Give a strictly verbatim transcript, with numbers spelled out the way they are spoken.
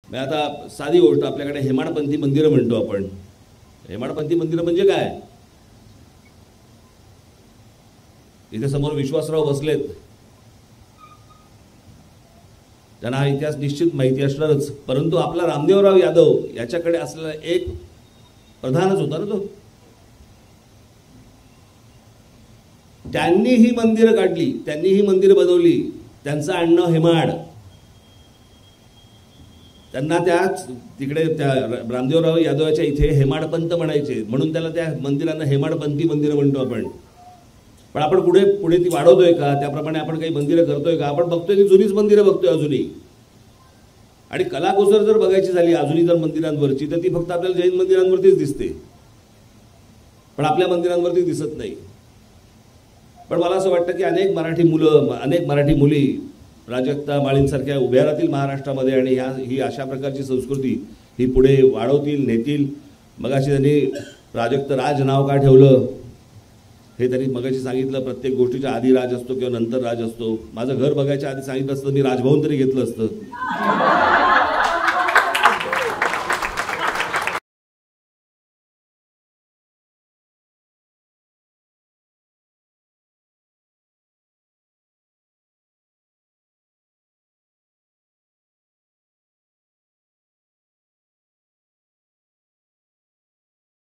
मग आता साधी गोष्ट, आपल्याकडे हेमाडपंथी मंदिरं म्हणतो आपण. हेमाडपंथी मंदिरं म्हणजे काय? इथे समोर विश्वासराव बसलेत, त्यांना हा इतिहास निश्चित माहिती असणारच. परंतु आपला रामदेवराव यादव याच्याकडे असलेला एक प्रधानच होता ना तो. त्यांनी ही मंदिरं काढली, त्यांनी ही मंदिरं बनवली. त्यांचं आडनाव हेमाड. त्यांना त्याच तिकडे त्या रामदेवराव यादवाच्या इथे हेमाडपंत म्हणायचे, म्हणून त्याला त्या मंदिरांना हेमाडपंथी मंदिरं म्हणतो आपण. पण आपण पुढे पुढे ती वाढवतोय का? त्याप्रमाणे आपण काही मंदिरं करतोय का? आपण बघतोय ती जुनीच मंदिरं बघतोय अजूनही. आणि कलाकुसर जर बघायची झाली अजूनही जर मंदिरांवरची, तर ती फक्त आपल्याला जैन मंदिरांवरतीच दिसते, पण आपल्या मंदिरांवरती दिसत नाही. पण मला असं वाटतं की अनेक मराठी मुलं, अनेक मराठी मुली प्राजक्ता माळींसारख्या उभ्या राहतील महाराष्ट्रामध्ये आणि ह्या ही अशा प्रकारची संस्कृती ही पुढे वाढवतील, नेतील. मगाशी त्यांनी प्राजक्त राज नाव का ठेवलं हे त्यांनी मगाशी सांगितलं. प्रत्येक गोष्टीच्या आधी राज असतो किंवा नंतर राज असतो. माझं घर बघायच्या आधी सांगितलं असतं मी राजभवन तरी घेतलं असतं.